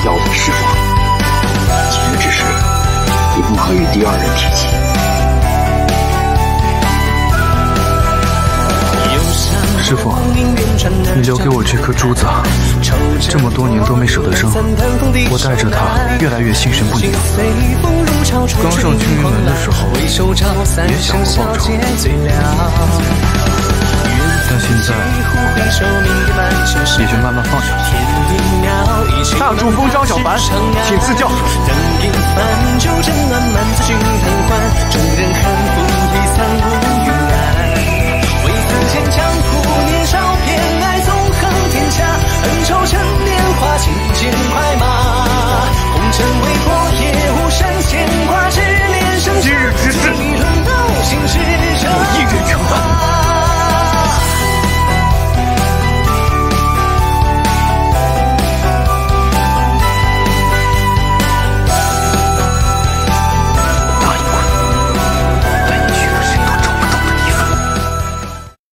要的师傅，节约之事，你不可与第二人提起。 师傅，你留给我这颗珠子，这么多年都没舍得扔，我带着它越来越心神不宁。刚上青云门的时候，也想过报仇，但现在也就慢慢放下了。 大柱封张小凡，请赐教。 等饮饭酒，正暖满紫君贪欢，众人看不已三五。